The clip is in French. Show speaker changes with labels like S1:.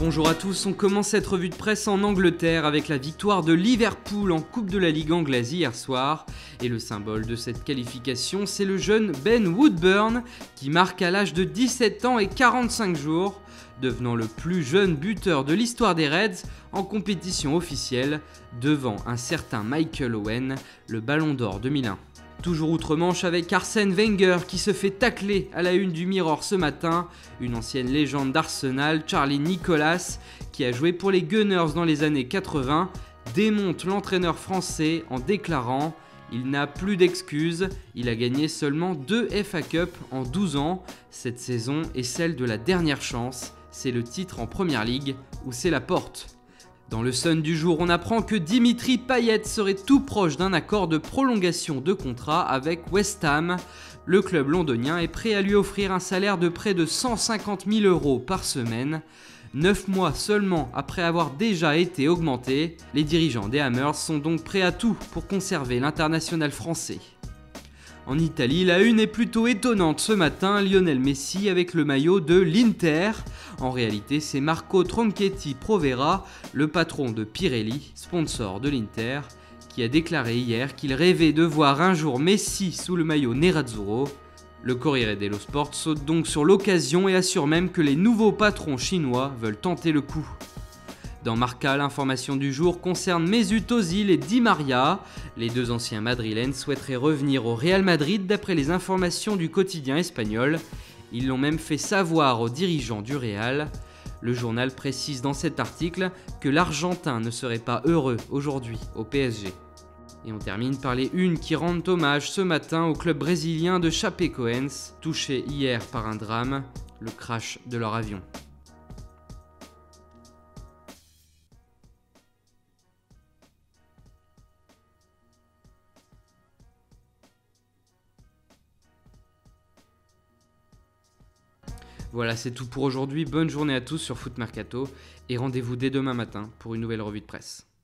S1: Bonjour à tous, on commence cette revue de presse en Angleterre avec la victoire de Liverpool en Coupe de la Ligue anglaise hier soir. Et le symbole de cette qualification, c'est le jeune Ben Woodburn qui marque à l'âge de 17 ans et 45 jours, devenant le plus jeune buteur de l'histoire des Reds en compétition officielle, devant un certain Michael Owen, le Ballon d'Or 2001. Toujours outre-Manche avec Arsène Wenger qui se fait tacler à la une du Mirror ce matin, une ancienne légende d'Arsenal, Charlie Nicholas, qui a joué pour les Gunners dans les années 80, démonte l'entraîneur français en déclarant « Il n'a plus d'excuses, il a gagné seulement 2 FA Cup en 12 ans, cette saison est celle de la dernière chance, c'est le titre en Première Ligue où c'est la porte ». Dans le Sun du jour, on apprend que Dimitri Payet serait tout proche d'un accord de prolongation de contrat avec West Ham. Le club londonien est prêt à lui offrir un salaire de près de 150 000 € par semaine. 9 mois seulement après avoir déjà été augmenté, les dirigeants des Hammers sont donc prêts à tout pour conserver l'international français. En Italie, la une est plutôt étonnante ce matin, Lionel Messi avec le maillot de l'Inter. En réalité, c'est Marco Tronchetti Provera, le patron de Pirelli, sponsor de l'Inter, qui a déclaré hier qu'il rêvait de voir un jour Messi sous le maillot Nerazzurro. Le Corriere dello Sport saute donc sur l'occasion et assure même que les nouveaux patrons chinois veulent tenter le coup. Dans Marca, l'information du jour concerne Mesut Özil et Di Maria. Les deux anciens madrilènes souhaiteraient revenir au Real Madrid d'après les informations du quotidien espagnol. Ils l'ont même fait savoir aux dirigeants du Real. Le journal précise dans cet article que l'Argentin ne serait pas heureux aujourd'hui au PSG. Et on termine par les unes qui rendent hommage ce matin au club brésilien de Chapecoense, touché hier par un drame, le crash de leur avion. Voilà, c'est tout pour aujourd'hui. Bonne journée à tous sur Foot Mercato et rendez-vous dès demain matin pour une nouvelle revue de presse.